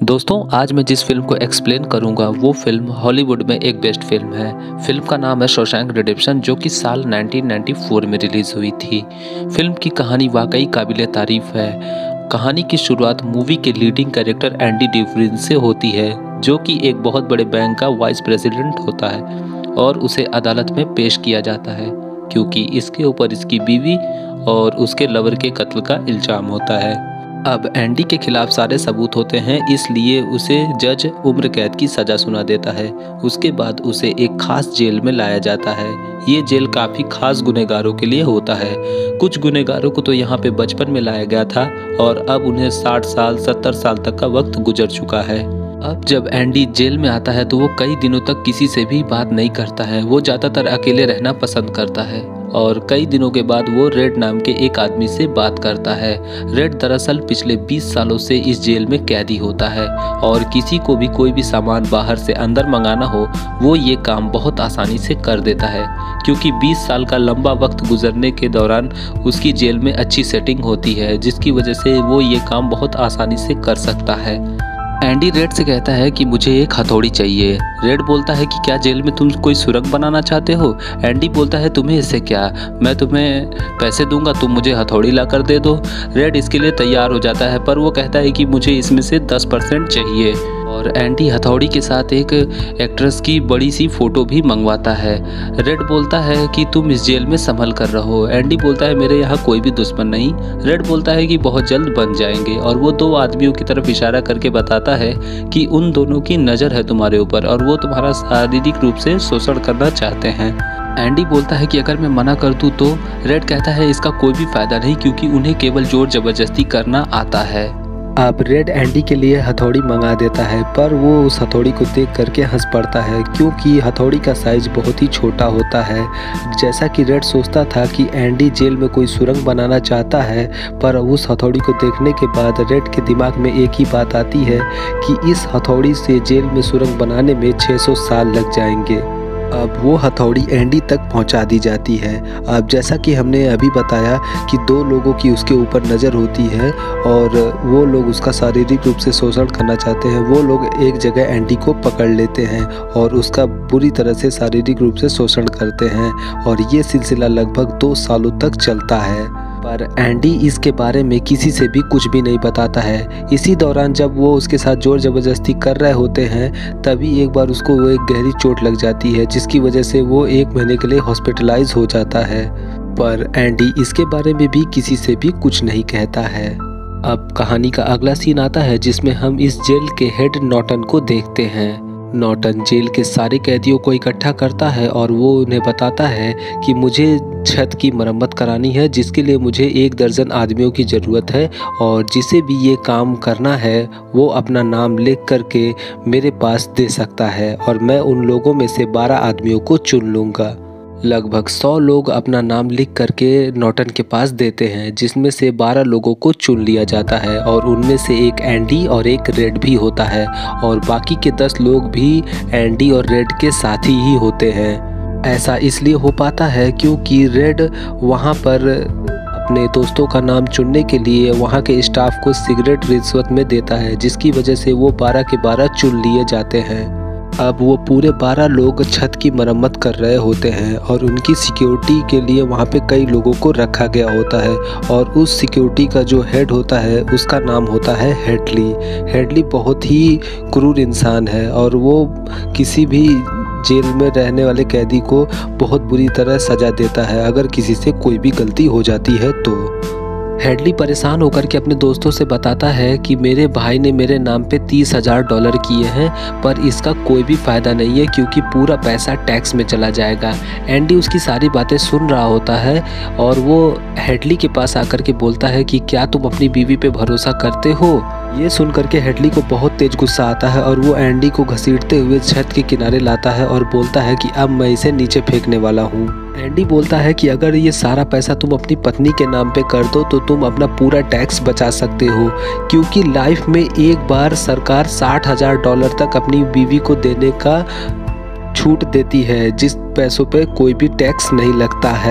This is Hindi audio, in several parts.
दोस्तों आज मैं जिस फिल्म को एक्सप्लेन करूंगा वो फिल्म हॉलीवुड में एक बेस्ट फिल्म है। फिल्म का नाम है शॉशैंक रिडेम्पशन, जो कि साल 1994 में रिलीज हुई थी। फिल्म की कहानी वाकई काबिले तारीफ है। कहानी की शुरुआत मूवी के लीडिंग कैरेक्टर एंडी ड्यूफ्रिन से होती है, जो कि एक बहुत बड़े बैंक का वाइस प्रेसिडेंट होता है और उसे अदालत में पेश किया जाता है क्योंकि इसके ऊपर इसकी बीवी और उसके लवर के कत्ल का इल्जाम होता है। अब एंडी के खिलाफ सारे सबूत होते हैं, इसलिए उसे जज उम्र कैद की सज़ा सुना देता है। उसके बाद उसे एक खास जेल में लाया जाता है। ये जेल काफ़ी खास गुनहगारों के लिए होता है। कुछ गुनहगारों को तो यहाँ पे बचपन में लाया गया था और अब उन्हें 60 साल 70 साल तक का वक्त गुजर चुका है। अब जब एंडी जेल में आता है तो वो कई दिनों तक किसी से भी बात नहीं करता है। वो ज़्यादातर अकेले रहना पसंद करता है और कई दिनों के बाद वो रेड नाम के एक आदमी से बात करता है। रेड दरअसल पिछले 20 सालों से इस जेल में कैदी होता है और किसी को भी कोई भी सामान बाहर से अंदर मंगाना हो वो ये काम बहुत आसानी से कर देता है, क्योंकि 20 साल का लंबा वक्त गुजरने के दौरान उसकी जेल में अच्छी सेटिंग होती है, जिसकी वजह से वो ये काम बहुत आसानी से कर सकता है। एंडी रेड से कहता है कि मुझे एक हथौड़ी चाहिए। रेड बोलता है कि क्या जेल में तुम कोई सुरंग बनाना चाहते हो? एंडी बोलता है तुम्हें इससे क्या, मैं तुम्हें पैसे दूंगा, तुम मुझे हथौड़ी ला कर दे दो। रेड इसके लिए तैयार हो जाता है, पर वो कहता है कि मुझे इसमें से 10% चाहिए और एंडी हथौड़ी के साथ एक एक्ट्रेस की बड़ी सी फोटो भी मंगवाता है। रेड बोलता है कि तुम इस जेल में संभल कर रहो। एंडी बोलता है मेरे यहाँ कोई भी दुश्मन नहीं। रेड बोलता है कि बहुत जल्द बन जाएंगे और वो दो आदमियों की तरफ इशारा करके बताता है कि उन दोनों की नज़र है तुम्हारे ऊपर और वो तुम्हारा शारीरिक रूप से शोषण करना चाहते हैं। एंडी बोलता है कि अगर मैं मना कर दूं तो? रेड कहता है इसका कोई भी फायदा नहीं, क्योंकि उन्हें केवल जोर जबरदस्ती करना आता है। अब रेड एंडी के लिए हथौड़ी मंगा देता है, पर वो उस हथौड़ी को देख करके हंस पड़ता है, क्योंकि हथौड़ी का साइज बहुत ही छोटा होता है। जैसा कि रेड सोचता था कि एंडी जेल में कोई सुरंग बनाना चाहता है, पर उस हथौड़ी को देखने के बाद रेड के दिमाग में एक ही बात आती है कि इस हथौड़ी से जेल में सुरंग बनाने में 600 साल लग जाएंगे। अब वो हथौड़ी एंडी तक पहुंचा दी जाती है। अब जैसा कि हमने अभी बताया कि दो लोगों की उसके ऊपर नज़र होती है और वो लोग उसका शारीरिक रूप से शोषण करना चाहते हैं। वो लोग एक जगह एंडी को पकड़ लेते हैं और उसका बुरी तरह से शारीरिक रूप से शोषण करते हैं और ये सिलसिला लगभग 2 सालों तक चलता है। पर एंडी इसके बारे में किसी से भी कुछ भी नहीं बताता है। इसी दौरान जब वो उसके साथ जोर जबरदस्ती कर रहे होते हैं, तभी एक बार उसको वो एक गहरी चोट लग जाती है, जिसकी वजह से वो 1 महीने के लिए हॉस्पिटलाइज हो जाता है। पर एंडी इसके बारे में भी किसी से भी कुछ नहीं कहता है। अब कहानी का अगला सीन आता है, जिसमें हम इस जेल के हेड नॉर्टन को देखते हैं। नॉर्टन जेल के सारे कैदियों को इकट्ठा करता है और वो उन्हें बताता है कि मुझे छत की मरम्मत करानी है, जिसके लिए मुझे 1 दर्जन आदमियों की ज़रूरत है और जिसे भी ये काम करना है वो अपना नाम लिख करके मेरे पास दे सकता है और मैं उन लोगों में से 12 आदमियों को चुन लूँगा। लगभग 100 लोग अपना नाम लिख करके नॉर्टन के पास देते हैं, जिसमें से 12 लोगों को चुन लिया जाता है और उनमें से एक एंडी और एक रेड भी होता है और बाकी के 10 लोग भी एंडी और रेड के साथी ही होते हैं। ऐसा इसलिए हो पाता है क्योंकि रेड वहाँ पर अपने दोस्तों का नाम चुनने के लिए वहाँ के स्टाफ को सिगरेट रिश्वत में देता है, जिसकी वजह से वो 12 के 12 चुन लिए जाते हैं। अब वो पूरे 12 लोग छत की मरम्मत कर रहे होते हैं और उनकी सिक्योरिटी के लिए वहाँ पे कई लोगों को रखा गया होता है और उस सिक्योरिटी का जो हेड होता है उसका नाम होता है हेडली। हेडली बहुत ही क्रूर इंसान है और वो किसी भी जेल में रहने वाले कैदी को बहुत बुरी तरह सजा देता है अगर किसी से कोई भी गलती हो जाती है तो। हेडली परेशान होकर के अपने दोस्तों से बताता है कि मेरे भाई ने मेरे नाम पे $30,000 किए हैं, पर इसका कोई भी फ़ायदा नहीं है क्योंकि पूरा पैसा टैक्स में चला जाएगा। एंडी उसकी सारी बातें सुन रहा होता है और वो हेडली के पास आकर के बोलता है कि क्या तुम अपनी बीवी पे भरोसा करते हो? ये सुन करके हेडली को बहुत तेज गुस्सा आता है और वो एंडी को घसीटते हुए छत के किनारे लाता है और बोलता है कि अब मैं इसे नीचे फेंकने वाला हूँ। एंडी बोलता है कि अगर ये सारा पैसा तुम अपनी पत्नी के नाम पे कर दो तो तुम अपना पूरा टैक्स बचा सकते हो, क्योंकि लाइफ में एक बार सरकार $60,000 तक अपनी बीवी को देने का छूट देती है, जिस पैसों पे कोई भी टैक्स नहीं लगता है।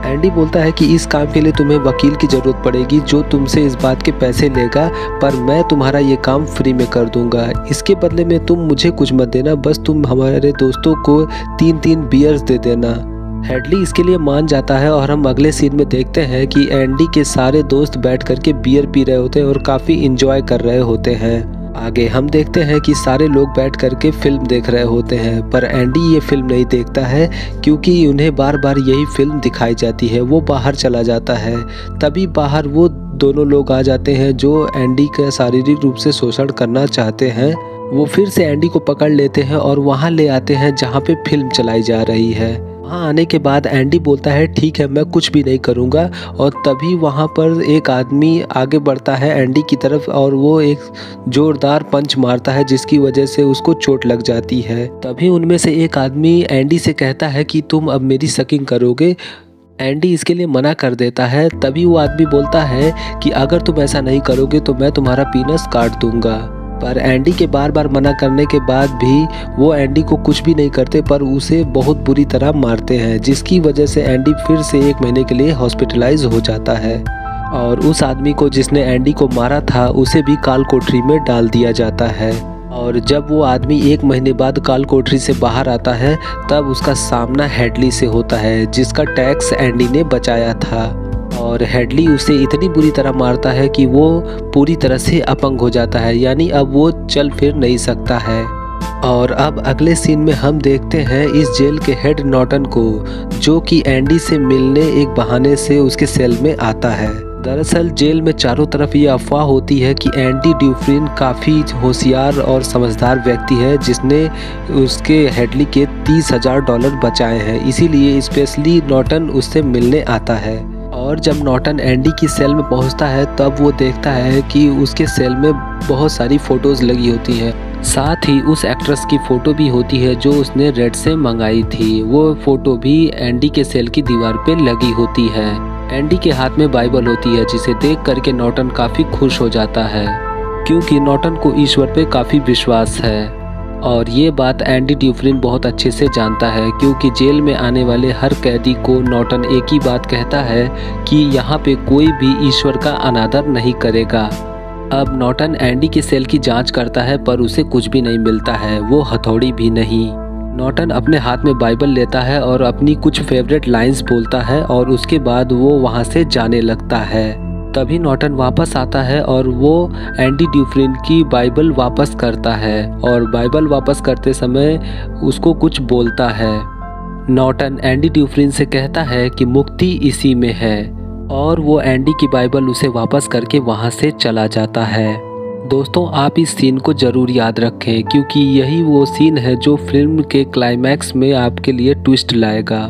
एंडी बोलता है कि इस काम के लिए तुम्हें वकील की ज़रूरत पड़ेगी जो तुमसे इस बात के पैसे लेगा, पर मैं तुम्हारा ये काम फ्री में कर दूंगा। इसके बदले में तुम मुझे कुछ मत देना, बस तुम हमारे दोस्तों को 3-3 बियर्स दे देना। हेडली इसके लिए मान जाता है और हम अगले सीन में देखते हैं कि एंडी के सारे दोस्त बैठ करके बियर पी रहे होते हैं और काफ़ी इंजॉय कर रहे होते हैं। आगे हम देखते हैं कि सारे लोग बैठ करके फिल्म देख रहे होते हैं, पर एंडी ये फिल्म नहीं देखता है क्योंकि उन्हें बार बार यही फिल्म दिखाई जाती है। वो बाहर चला जाता है। तभी बाहर वो दोनों लोग आ जाते हैं जो एंडी का शारीरिक रूप से शोषण करना चाहते हैं। वो फिर से एंडी को पकड़ लेते हैं और वहाँ ले आते हैं जहाँ पे फिल्म चलाई जा रही है। वहाँ आने के बाद एंडी बोलता है ठीक है, मैं कुछ भी नहीं करूँगा, और तभी वहाँ पर एक आदमी आगे बढ़ता है एंडी की तरफ और वो एक जोरदार पंच मारता है जिसकी वजह से उसको चोट लग जाती है। तभी उनमें से एक आदमी एंडी से कहता है कि तुम अब मेरी सकिंग करोगे। एंडी इसके लिए मना कर देता है। तभी वो आदमी बोलता है कि अगर तुम ऐसा नहीं करोगे तो मैं तुम्हारा पीनस काट दूंगा। पर एंडी के बार बार मना करने के बाद भी वो एंडी को कुछ भी नहीं करते, पर उसे बहुत बुरी तरह मारते हैं, जिसकी वजह से एंडी फिर से 1 महीने के लिए हॉस्पिटलाइज हो जाता है। और उस आदमी को जिसने एंडी को मारा था उसे भी काल कोठरी में डाल दिया जाता है। और जब वो आदमी 1 महीने बाद काल कोठरी से बाहर आता है तब उसका सामना हेडली से होता है जिसका टैक्स एंडी ने बचाया था। और हेडली उसे इतनी बुरी तरह मारता है कि वो पूरी तरह से अपंग हो जाता है, यानी अब वो चल फिर नहीं सकता है। और अब अगले सीन में हम देखते हैं इस जेल के हेड नॉर्टन को, जो कि एंडी से मिलने एक बहाने से उसके सेल में आता है। दरअसल जेल में चारों तरफ ये अफवाह होती है कि एंडी ड्यूफ्रिन काफ़ी होशियार और समझदार व्यक्ति है जिसने उसके हेडली के $30,000 बचाए हैं, इसीलिए स्पेशली नॉर्टन उससे मिलने आता है। और जब नॉर्टन एंडी की सेल में पहुंचता है तब वो देखता है कि उसके सेल में बहुत सारी फ़ोटोज़ लगी होती हैं, साथ ही उस एक्ट्रेस की फ़ोटो भी होती है जो उसने रेड से मंगाई थी। वो फ़ोटो भी एंडी के सेल की दीवार पे लगी होती है। एंडी के हाथ में बाइबल होती है जिसे देख करके नॉर्टन काफ़ी खुश हो जाता है क्योंकि नॉर्टन को ईश्वर पे काफ़ी विश्वास है। और ये बात एंडी ड्यूफ्रिन बहुत अच्छे से जानता है क्योंकि जेल में आने वाले हर कैदी को नॉर्टन एक ही बात कहता है कि यहाँ पे कोई भी ईश्वर का अनादर नहीं करेगा। अब नॉर्टन एंडी के सेल की जांच करता है पर उसे कुछ भी नहीं मिलता है, वो हथौड़ी भी नहीं। नॉर्टन अपने हाथ में बाइबल लेता है और अपनी कुछ फेवरेट लाइंस बोलता है और उसके बाद वो वहाँ से जाने लगता है। तभी नॉर्टन वापस आता है और वो एंडी ड्यूफ्रिन की बाइबल वापस करता है और बाइबल वापस करते समय उसको कुछ बोलता है। नॉर्टन एंडी ड्यूफ्रिन से कहता है कि मुक्ति इसी में है और वो एंडी की बाइबल उसे वापस करके वहाँ से चला जाता है। दोस्तों, आप इस सीन को ज़रूर याद रखें क्योंकि यही वो सीन है जो फिल्म के क्लाइमैक्स में आपके लिए ट्विस्ट लाएगा।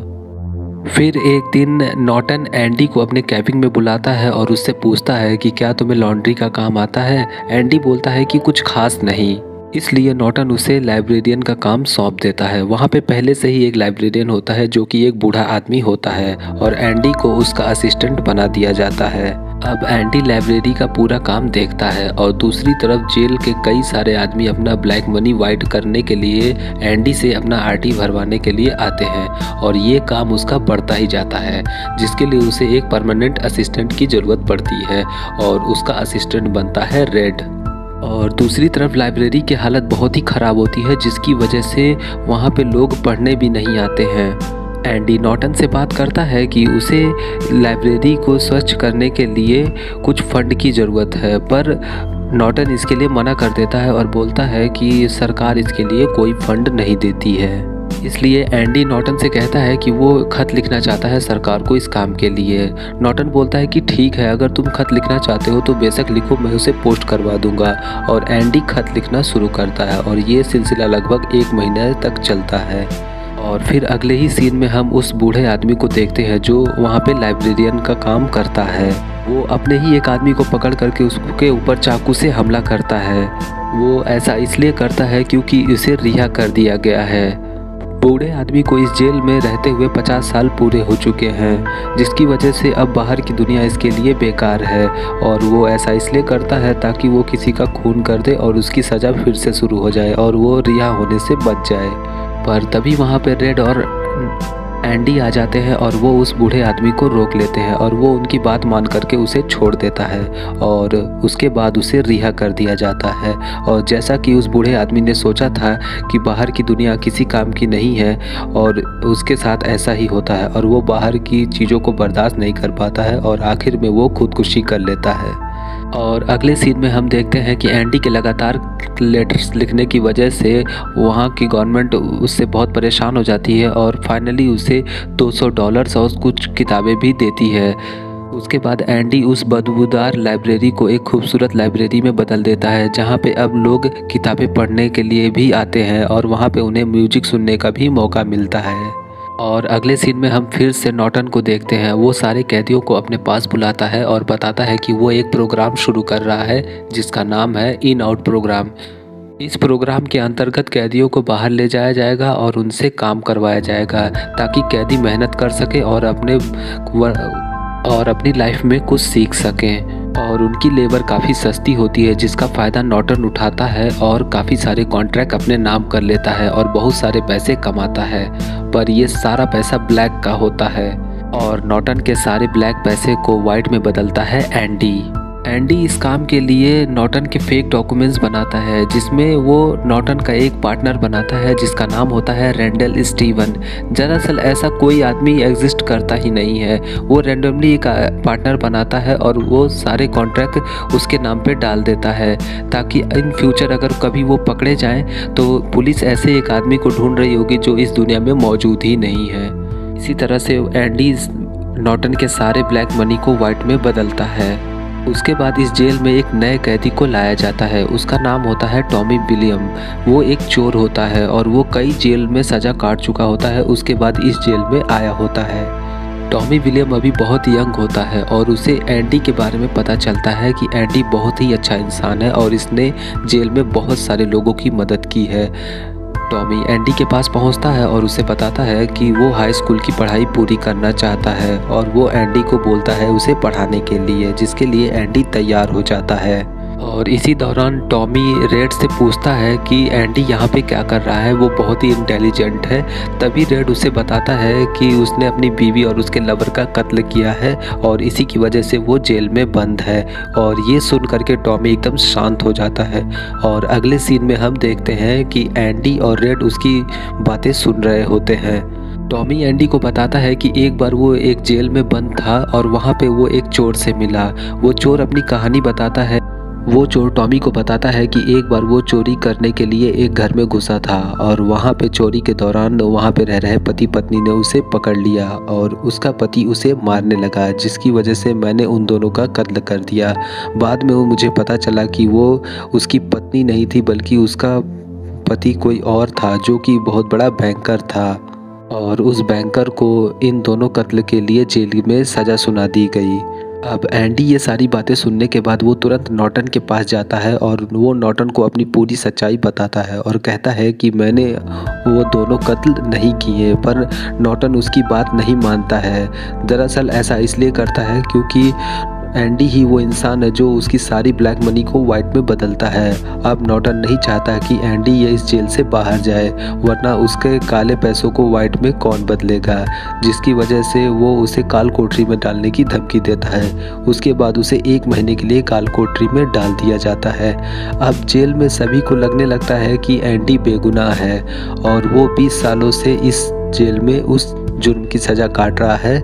फिर एक दिन नॉर्टन एंडी को अपने कैबिन में बुलाता है और उससे पूछता है कि क्या तुम्हें लॉन्ड्री का काम आता है। एंडी बोलता है कि कुछ खास नहीं, इसलिए नॉर्टन उसे लाइब्रेरियन का काम सौंप देता है। वहाँ पे पहले से ही एक लाइब्रेरियन होता है जो कि एक बूढ़ा आदमी होता है और एंडी को उसका असिस्टेंट बना दिया जाता है। अब एंडी लाइब्रेरी का पूरा काम देखता है और दूसरी तरफ जेल के कई सारे आदमी अपना ब्लैक मनी वाइट करने के लिए एंडी से अपना आरटी भरवाने के लिए आते हैं और ये काम उसका बढ़ता ही जाता है, जिसके लिए उसे एक परमानेंट असिस्टेंट की ज़रूरत पड़ती है और उसका असिस्टेंट बनता है रेड। और दूसरी तरफ लाइब्रेरी की हालत बहुत ही ख़राब होती है जिसकी वजह से वहाँ पे लोग पढ़ने भी नहीं आते हैं। एंडी नॉर्टन से बात करता है कि उसे लाइब्रेरी को स्वच्छ करने के लिए कुछ फंड की ज़रूरत है, पर नॉर्टन इसके लिए मना कर देता है और बोलता है कि सरकार इसके लिए कोई फंड नहीं देती है। इसलिए एंडी नॉर्टन से कहता है कि वो खत लिखना चाहता है सरकार को इस काम के लिए। नॉर्टन बोलता है कि ठीक है, अगर तुम खत लिखना चाहते हो तो बेशक लिखो, मैं उसे पोस्ट करवा दूंगा। और एंडी खत लिखना शुरू करता है और ये सिलसिला लगभग 1 महीने तक चलता है। और फिर अगले ही सीन में हम उस बूढ़े आदमी को देखते हैं जो वहाँ पे लाइब्रेरियन का काम करता है। वो अपने ही एक आदमी को पकड़ करके उसके ऊपर चाकू से हमला करता है। वो ऐसा इसलिए करता है क्योंकि उसे रिहा कर दिया गया है। बूढ़े आदमी को इस जेल में रहते हुए 50 साल पूरे हो चुके हैं, जिसकी वजह से अब बाहर की दुनिया इसके लिए बेकार है और वो ऐसा इसलिए करता है ताकि वो किसी का खून कर दे और उसकी सज़ा फिर से शुरू हो जाए और वो रिहा होने से बच जाए। पर तभी वहाँ पे रेड और एंडी आ जाते हैं और वो उस बूढ़े आदमी को रोक लेते हैं और वो उनकी बात मान करके उसे छोड़ देता है और उसके बाद उसे रिहा कर दिया जाता है। और जैसा कि उस बूढ़े आदमी ने सोचा था कि बाहर की दुनिया किसी काम की नहीं है और उसके साथ ऐसा ही होता है और वो बाहर की चीज़ों को बर्दाश्त नहीं कर पाता है और आखिर में वो खुदकुशी कर लेता है। और अगले सीन में हम देखते हैं कि एंडी के लगातार लेटर्स लिखने की वजह से वहाँ की गवर्नमेंट उससे बहुत परेशान हो जाती है और फाइनली उसे $200 और कुछ किताबें भी देती है। उसके बाद एंडी उस बदबूदार लाइब्रेरी को एक खूबसूरत लाइब्रेरी में बदल देता है जहाँ पे अब लोग किताबें पढ़ने के लिए भी आते हैं और वहाँ पे उन्हें म्यूजिक सुनने का भी मौका मिलता है। और अगले सीन में हम फिर से नॉर्टन को देखते हैं। वो सारे कैदियों को अपने पास बुलाता है और बताता है कि वो एक प्रोग्राम शुरू कर रहा है जिसका नाम है इन आउट प्रोग्राम। इस प्रोग्राम के अंतर्गत कैदियों को बाहर ले जाया जाएगा और उनसे काम करवाया जाएगा ताकि कैदी मेहनत कर सके और अपनी लाइफ में कुछ सीख सकें। और उनकी लेबर काफ़ी सस्ती होती है जिसका फ़ायदा नॉर्टन उठाता है और काफ़ी सारे कॉन्ट्रैक्ट अपने नाम कर लेता है और बहुत सारे पैसे कमाता है। पर ये सारा पैसा ब्लैक का होता है और नॉर्टन के सारे ब्लैक पैसे को वाइट में बदलता है एंडी। एंडी इस काम के लिए नॉर्टन के फेक डॉक्यूमेंट्स बनाता है जिसमें वो नॉर्टन का एक पार्टनर बनाता है जिसका नाम होता है रेंडल स्टीवन। दरअसल ऐसा कोई आदमी एग्जिस्ट करता ही नहीं है। वो रैंडमली एक पार्टनर बनाता है और वो सारे कॉन्ट्रैक्ट उसके नाम पे डाल देता है ताकि इन फ्यूचर अगर कभी वो पकड़े जाएं तो पुलिस ऐसे एक आदमी को ढूंढ रही होगी जो इस दुनिया में मौजूद ही नहीं है। इसी तरह से एंडी नॉर्टन के सारे ब्लैक मनी को वाइट में बदलता है। उसके बाद इस जेल में एक नए कैदी को लाया जाता है। उसका नाम होता है टॉमी विलियम। वो एक चोर होता है और वो कई जेल में सज़ा काट चुका होता है। उसके बाद इस जेल में आया होता है। टॉमी विलियम अभी बहुत यंग होता है और उसे एंडी के बारे में पता चलता है कि एंडी बहुत ही अच्छा इंसान है और इसने जेल में बहुत सारे लोगों की मदद की है। टॉमी एंडी के पास पहुंचता है और उसे बताता है कि वो हाई स्कूल की पढ़ाई पूरी करना चाहता है और वो एंडी को बोलता है उसे पढ़ाने के लिए, जिसके लिए एंडी तैयार हो जाता है। और इसी दौरान टॉमी रेड से पूछता है कि एंडी यहाँ पे क्या कर रहा है, वो बहुत ही इंटेलिजेंट है। तभी रेड उसे बताता है कि उसने अपनी बीवी और उसके लवर का कत्ल किया है और इसी की वजह से वो जेल में बंद है। और ये सुन करके टॉमी एकदम शांत हो जाता है। और अगले सीन में हम देखते हैं कि एंडी और रेड उसकी बातें सुन रहे होते हैं। टॉमी एंडी को बताता है कि एक बार वो एक जेल में बंद था और वहाँ पे वो एक चोर से मिला। वो चोर अपनी कहानी बताता है। वो चोर टॉमी को बताता है कि एक बार वो चोरी करने के लिए एक घर में घुसा था और वहाँ पे चोरी के दौरान वहाँ पे रह रहे पति पत्नी ने उसे पकड़ लिया और उसका पति उसे मारने लगा, जिसकी वजह से मैंने उन दोनों का कत्ल कर दिया। बाद में वो मुझे पता चला कि वो उसकी पत्नी नहीं थी बल्कि उसका पति कोई और था जो कि बहुत बड़ा बैंकर था और उस बैंकर को इन दोनों कत्ल के लिए जेल में सज़ा सुना दी गई। अब एंडी ये सारी बातें सुनने के बाद वो तुरंत नॉर्टन के पास जाता है और वो नॉर्टन को अपनी पूरी सच्चाई बताता है और कहता है कि मैंने वो दोनों कत्ल नहीं किए। पर नॉर्टन उसकी बात नहीं मानता है। दरअसल ऐसा इसलिए करता है क्योंकि एंडी ही वो इंसान है जो उसकी सारी ब्लैक मनी को वाइट में बदलता है। अब नॉर्टन नहीं चाहता कि एंडी ये इस जेल से बाहर जाए, वरना उसके काले पैसों को वाइट में कौन बदलेगा, जिसकी वजह से वो उसे काल कोठरी में डालने की धमकी देता है। उसके बाद उसे 1 महीने के लिए काल कोठरी में डाल दिया जाता है। अब जेल में सभी को लगने लगता है कि एंडी बेगुनाह है और वो 20 सालों से इस जेल में उस जुर्म की सज़ा काट रहा है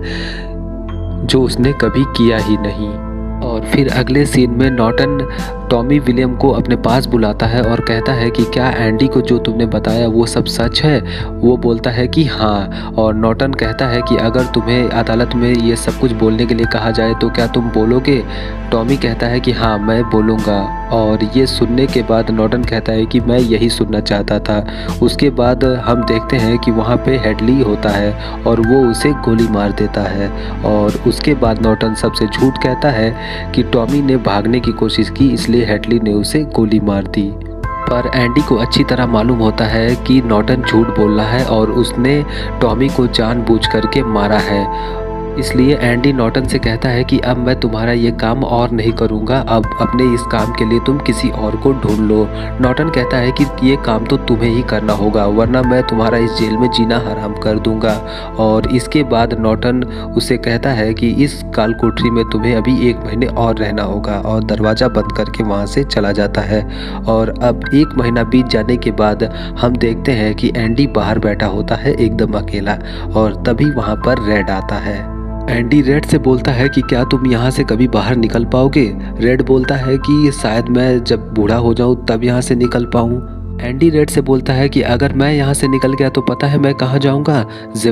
जो उसने कभी किया ही नहीं। और फिर अगले सीन में नॉर्टन टॉमी विलियम को अपने पास बुलाता है और कहता है कि क्या एंडी को जो तुमने बताया वो सब सच है। वो बोलता है कि हाँ, और नॉर्टन कहता है कि अगर तुम्हें अदालत में ये सब कुछ बोलने के लिए कहा जाए तो क्या तुम बोलोगे। टॉमी कहता है कि हाँ, मैं बोलूँगा। और ये सुनने के बाद नॉर्टन कहता है कि मैं यही सुनना चाहता था। उसके बाद हम देखते हैं कि वहाँ पे हेडली होता है और वो उसे गोली मार देता है। और उसके बाद नॉर्टन सबसे झूठ कहता है कि टॉमी ने भागने की कोशिश की इसलिए हेडली ने उसे गोली मार दी। पर एंडी को अच्छी तरह मालूम होता है कि नॉर्टन झूठ बोल रहा है और उसने टॉमी को जानबूझ करके मारा है। इसलिए एंडी नॉर्टन से कहता है कि अब मैं तुम्हारा ये काम और नहीं करूँगा, अब अपने इस काम के लिए तुम किसी और को ढूंढ लो। नॉर्टन कहता है कि ये काम तो तुम्हें ही करना होगा, वरना मैं तुम्हारा इस जेल में जीना हराम कर दूंगा। और इसके बाद नॉर्टन उसे कहता है कि इस काल कोठरी में तुम्हें अभी 1 महीने और रहना होगा, और दरवाज़ा बंद करके वहाँ से चला जाता है। और अब 1 महीना बीत जाने के बाद हम देखते हैं कि एंडी बाहर बैठा होता है एकदम अकेला, और तभी वहाँ पर रेड आता है। एंडी रेड से बोलता है कि क्या तुम यहाँ से कभी बाहर निकल पाओगे? रेड बोलता है कि शायद मैं जब बूढ़ा हो जाऊँ तब यहाँ से निकल पाऊँ। एंडी रेड से बोलता है कि अगर मैं यहाँ से निकल गया तो पता है मैं कहाँ जाऊँगा?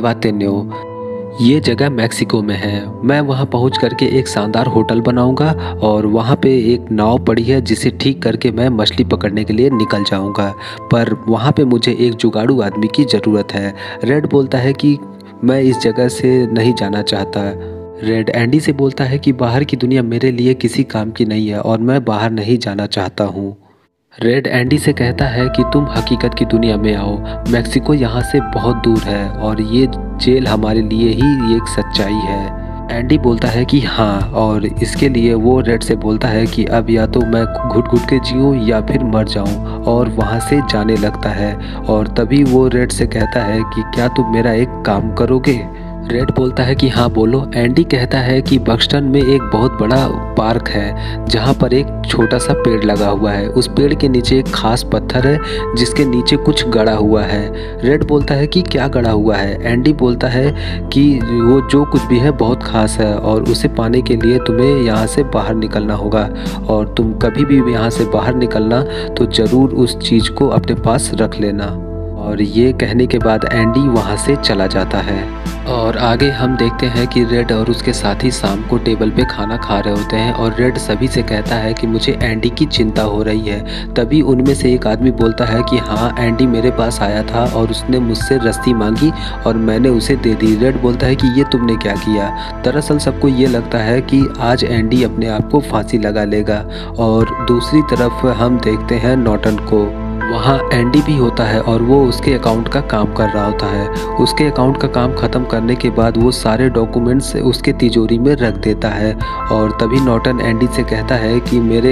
ज़िवातेन्यो। ये जगह मैक्सिको में है। मैं वहाँ पहुँच करके एक शानदार होटल बनाऊँगा और वहाँ पे एक नाव पड़ी है जिसे ठीक करके मैं मछली पकड़ने के लिए निकल जाऊँगा, पर वहाँ पे मुझे एक जुगाड़ू आदमी की ज़रूरत है। रेड बोलता है कि मैं इस जगह से नहीं जाना चाहता। रेड एंडी से बोलता है कि बाहर की दुनिया मेरे लिए किसी काम की नहीं है और मैं बाहर नहीं जाना चाहता हूँ। रेड एंडी से कहता है कि तुम हकीकत की दुनिया में आओ, मैक्सिको यहाँ से बहुत दूर है और ये जेल हमारे लिए ही एक सच्चाई है। एंडी बोलता है कि हाँ, और इसके लिए वो रेड से बोलता है कि अब या तो मैं घुट घुट के जीऊँ या फिर मर जाऊँ, और वहाँ से जाने लगता है। और तभी वो रेड से कहता है कि क्या तुम मेरा एक काम करोगे? रेड बोलता है कि हाँ बोलो। एंडी कहता है कि बक्सटन में एक बहुत बड़ा पार्क है जहाँ पर एक छोटा सा पेड़ लगा हुआ है। उस पेड़ के नीचे एक खास पत्थर है जिसके नीचे कुछ गड़ा हुआ है। रेड बोलता है कि क्या गड़ा हुआ है? एंडी बोलता है कि वो जो कुछ भी है बहुत खास है और उसे पाने के लिए तुम्हें यहाँ से बाहर निकलना होगा, और तुम कभी भी यहाँ से बाहर निकलना तो ज़रूर उस चीज़ को अपने पास रख लेना। और ये कहने के बाद एंडी वहाँ से चला जाता है। और आगे हम देखते हैं कि रेड और उसके साथी शाम को टेबल पे खाना खा रहे होते हैं और रेड सभी से कहता है कि मुझे एंडी की चिंता हो रही है। तभी उनमें से एक आदमी बोलता है कि हाँ, एंडी मेरे पास आया था और उसने मुझसे रस्सी मांगी और मैंने उसे दे दी। रेड बोलता है कि ये तुमने क्या किया? दरअसल सबको ये लगता है कि आज एंडी अपने आप को फांसी लगा लेगा। और दूसरी तरफ हम देखते हैं नॉर्टन को। वहाँ एंडी भी होता है और वो उसके अकाउंट का काम कर रहा होता है। उसके अकाउंट का काम ख़त्म करने के बाद वो सारे डॉक्यूमेंट्स उसके तिजोरी में रख देता है। और तभी नॉर्टन एंडी से कहता है कि मेरे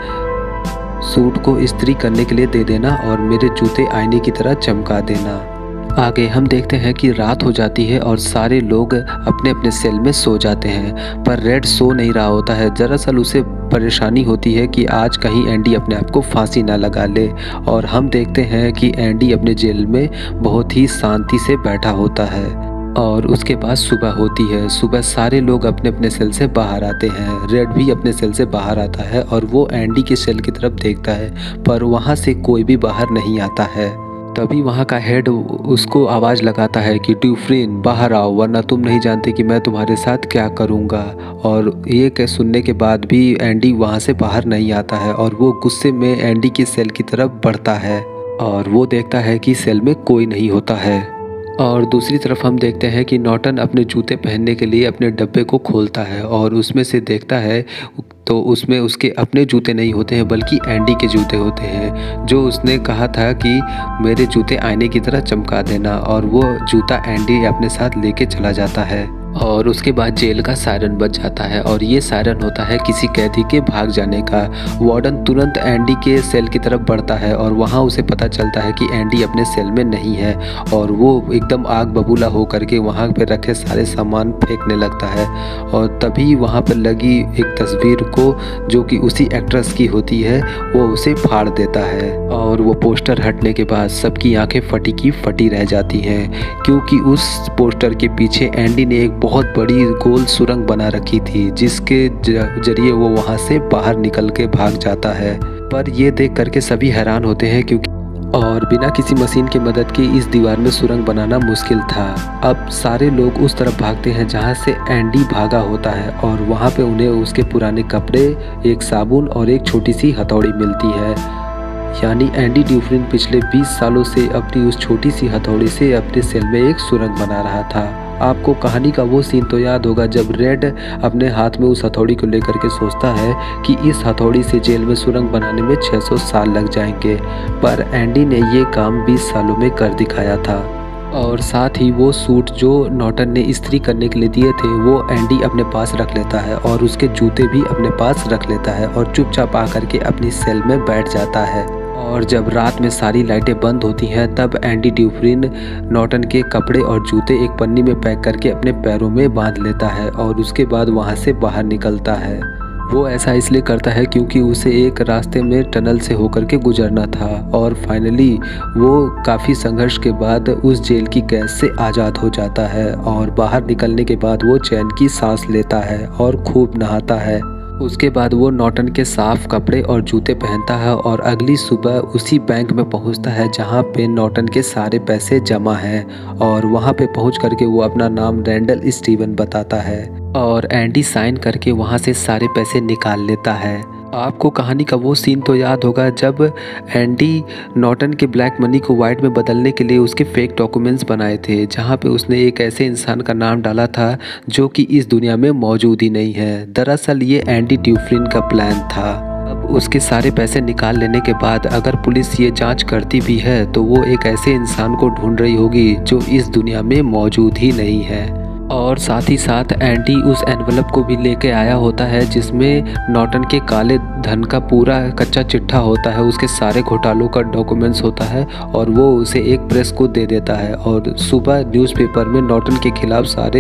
सूट को इस्त्री करने के लिए दे देना और मेरे जूते आईने की तरह चमका देना। आगे हम देखते हैं कि रात हो जाती है और सारे लोग अपने अपने सेल में सो जाते हैं, पर रेड सो नहीं रहा होता है। दरअसल उसे परेशानी होती है कि आज कहीं एंडी अपने आप को फांसी ना लगा ले। और हम देखते हैं कि एंडी अपने जेल में बहुत ही शांति से बैठा होता है। और उसके बाद सुबह होती है। सुबह सारे लोग अपने अपने सेल से बाहर आते हैं। रेड भी अपने सेल से बाहर आता है और वो एंडी के सेल की तरफ देखता है, पर वहाँ से कोई भी बाहर नहीं आता है। तभी वहाँ का हेड उसको आवाज़ लगाता है कि ड्यूफ्रेन बाहर आओ, वरना तुम नहीं जानते कि मैं तुम्हारे साथ क्या करूँगा। और ये सुनने के बाद भी एंडी वहाँ से बाहर नहीं आता है और वो गुस्से में एंडी की सेल की तरफ बढ़ता है और वो देखता है कि सेल में कोई नहीं होता है। और दूसरी तरफ हम देखते हैं कि नॉर्टन अपने जूते पहनने के लिए अपने डब्बे को खोलता है और उसमें से देखता है तो उसमें उसके अपने जूते नहीं होते हैं बल्कि एंडी के जूते होते हैं, जो उसने कहा था कि मेरे जूते आईने की तरह चमका देना। और वो जूता एंडी अपने साथ लेके चला जाता है। और उसके बाद जेल का सायरन बज जाता है और ये सायरन होता है किसी कैदी के भाग जाने का। वार्डन तुरंत एंडी के सेल की तरफ बढ़ता है और वहाँ उसे पता चलता है कि एंडी अपने सेल में नहीं है और वो एकदम आग बबूला हो करके वहाँ पे रखे सारे सामान फेंकने लगता है। और तभी वहाँ पर लगी एक तस्वीर को जो कि उसी एक्ट्रेस की होती है, वो उसे फाड़ देता है। और वो पोस्टर हटने के बाद सबकी आंखें फटी की फटी रह जाती हैं, क्योंकि उस पोस्टर के पीछे एंडी ने एक बहुत बड़ी गोल सुरंग बना रखी थी जिसके जरिए वो वहाँ से बाहर निकल के भाग जाता है। पर ये देख करके सभी हैरान होते हैं क्योंकि और बिना किसी मशीन की मदद के इस दीवार में सुरंग बनाना मुश्किल था। अब सारे लोग उस तरफ भागते हैं जहाँ से एंडी भागा होता है और वहाँ पे उन्हें उसके पुराने कपड़े, एक साबुन और एक छोटी सी हथौड़ी मिलती है। यानी एंडी ड्यूफ्रेन पिछले 20 सालों से अपनी उस छोटी सी हथौड़ी से अपने सेल में एक सुरंग बना रहा था। आपको कहानी का वो सीन तो याद होगा जब रेड अपने हाथ में उस हथौड़ी को लेकर के सोचता है कि इस हथौड़ी से जेल में सुरंग बनाने में 600 साल लग जाएंगे, पर एंडी ने ये काम 20 सालों में कर दिखाया था। और साथ ही वो सूट जो नॉर्टन ने इस्त्री करने के लिए दिए थे वो एंडी अपने पास रख लेता है और उसके जूते भी अपने पास रख लेता है और चुपचाप आकर के अपनी सेल में बैठ जाता है। और जब रात में सारी लाइटें बंद होती हैं तब एंडी ड्यूफ्रिन नॉर्टन के कपड़े और जूते एक पन्नी में पैक करके अपने पैरों में बांध लेता है और उसके बाद वहाँ से बाहर निकलता है। वो ऐसा इसलिए करता है क्योंकि उसे एक रास्ते में टनल से होकर के गुजरना था और फाइनली वो काफ़ी संघर्ष के बाद उस जेल की कैद से आज़ाद हो जाता है और बाहर निकलने के बाद वो चैन की सांस लेता है और खूब नहाता है। उसके बाद वो नॉर्टन के साफ कपड़े और जूते पहनता है और अगली सुबह उसी बैंक में पहुंचता है जहां पे नॉर्टन के सारे पैसे जमा हैं और वहां पे पहुंच करके वो अपना नाम रैंडल स्टीवन बताता है और एंडी साइन करके वहां से सारे पैसे निकाल लेता है। आपको कहानी का वो सीन तो याद होगा जब एंडी नॉर्टन के ब्लैक मनी को वाइट में बदलने के लिए उसके फेक डॉक्यूमेंट्स बनाए थे जहां पे उसने एक ऐसे इंसान का नाम डाला था जो कि इस दुनिया में मौजूद ही नहीं है। दरअसल ये एंडी ड्यूफ्रिन का प्लान था। अब उसके सारे पैसे निकाल लेने के बाद अगर पुलिस ये जांच करती भी है तो वो एक ऐसे इंसान को ढूंढ रही होगी जो इस दुनिया में मौजूद ही नहीं है। और साथ ही साथ एंडी उस एनवलप को भी लेके आया होता है जिसमें नॉर्टन के काले धन का पूरा कच्चा चिट्ठा होता है, उसके सारे घोटालों का डॉक्यूमेंट्स होता है और वो उसे एक प्रेस को दे देता है और सुबह न्यूज़पेपर में नॉर्टन के खिलाफ सारे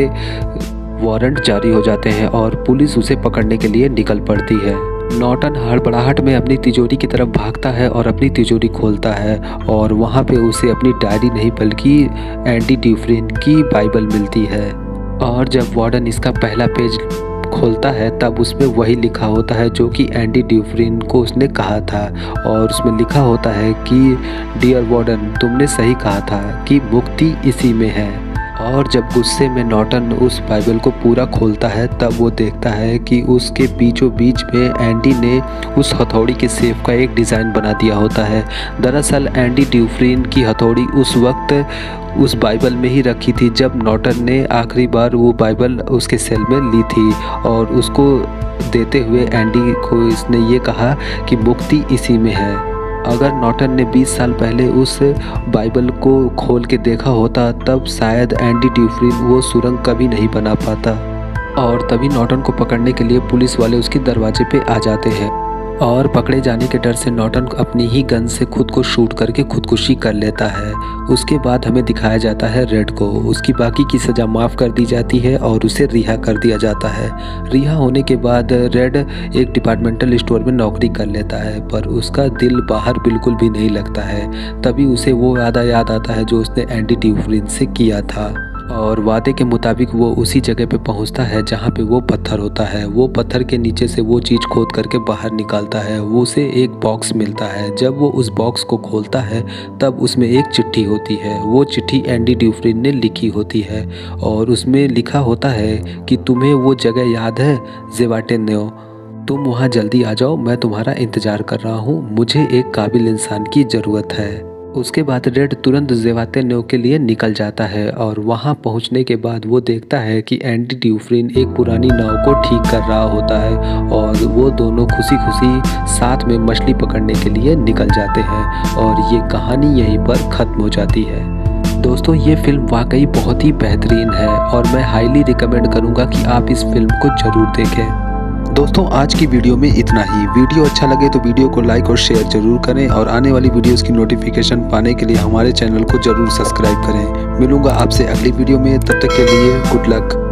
वारंट जारी हो जाते हैं और पुलिस उसे पकड़ने के लिए निकल पड़ती है। नॉर्टन हड़बड़ाहट में अपनी तिजोरी की तरफ भागता है और अपनी तिजोरी खोलता है और वहाँ पे उसे अपनी डायरी नहीं बल्कि एंडी ड्यूफ्रिन की बाइबल मिलती है। और जब वार्डन इसका पहला पेज खोलता है तब उसमें वही लिखा होता है जो कि एंडी ड्यूफ्रिन को उसने कहा था और उसमें लिखा होता है कि डियर वार्डन, तुमने सही कहा था कि मुक्ति इसी में है। और जब गुस्से में नॉर्टन उस बाइबल को पूरा खोलता है तब वो देखता है कि उसके बीचों बीच में एंडी ने उस हथौड़ी के शेप का एक डिज़ाइन बना दिया होता है। दरअसल एंडी ड्यूफ्रिन की हथौड़ी उस वक्त उस बाइबल में ही रखी थी जब नॉर्टन ने आखिरी बार वो बाइबल उसके सेल में ली थी और उसको देते हुए एंडी को इसने ये कहा कि मुक्ति इसी में है। अगर नॉर्टन ने 20 साल पहले उस बाइबल को खोल के देखा होता तब शायद एंडी ड्यूफ्रिन वो सुरंग कभी नहीं बना पाता। और तभी नॉर्टन को पकड़ने के लिए पुलिस वाले उसके दरवाजे पे आ जाते हैं और पकड़े जाने के डर से नॉर्टन अपनी ही गन से खुद को शूट करके खुदकुशी कर लेता है। उसके बाद हमें दिखाया जाता है रेड को, उसकी बाकी की सज़ा माफ़ कर दी जाती है और उसे रिहा कर दिया जाता है। रिहा होने के बाद रेड एक डिपार्टमेंटल स्टोर में नौकरी कर लेता है पर उसका दिल बाहर बिल्कुल भी नहीं लगता है। तभी उसे वो वादा याद आता है जो उसने एंडी ड्यूफ्रिन से किया था और वादे के मुताबिक वो उसी जगह पे पहुंचता है जहां पे वो पत्थर होता है। वो पत्थर के नीचे से वो चीज़ खोद करके बाहर निकालता है। वो उसे एक बॉक्स मिलता है। जब वो उस बॉक्स को खोलता है तब उसमें एक चिट्ठी होती है। वो चिट्ठी एंडी ड्यूफ्रिन ने लिखी होती है और उसमें लिखा होता है कि तुम्हें वो जगह याद है ज़ेवाटेन्यो, तुम वहाँ जल्दी आ जाओ, मैं तुम्हारा इंतज़ार कर रहा हूँ, मुझे एक काबिल इंसान की ज़रूरत है। उसके बाद रेड तुरंत ज़ेवाटेन्यो के लिए निकल जाता है और वहां पहुंचने के बाद वो देखता है कि एंडी ड्यूफ्रिन एक पुरानी नाव को ठीक कर रहा होता है और वो दोनों खुशी खुशी साथ में मछली पकड़ने के लिए निकल जाते हैं और ये कहानी यहीं पर ख़त्म हो जाती है। दोस्तों, ये फिल्म वाकई बहुत ही बेहतरीन है और मैं हाईली रिकमेंड करूँगा कि आप इस फिल्म को ज़रूर देखें। दोस्तों, आज की वीडियो में इतना ही। वीडियो अच्छा लगे तो वीडियो को लाइक और शेयर जरूर करें और आने वाली वीडियोस की नोटिफिकेशन पाने के लिए हमारे चैनल को जरूर सब्सक्राइब करें। मिलूंगा आपसे अगली वीडियो में, तब तक के लिए गुड लक।